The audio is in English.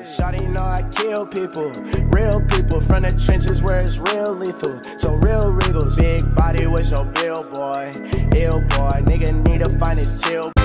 Shawty know I kill people, real people from the trenches where it's real lethal. So real regals, big body with your bill boy, ill boy. Nigga need to find his chill.